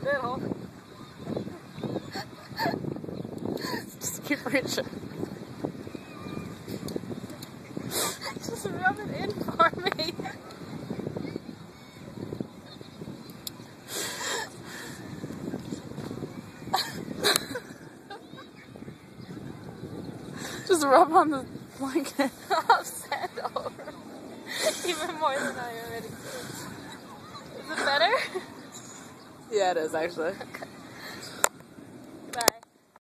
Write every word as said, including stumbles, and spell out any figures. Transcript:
middle. Just keep reaching. Just rub it in for me. Just rub on the blanket. I'll send over. Even more than I already did. Is it better? Yeah, it is actually. Okay.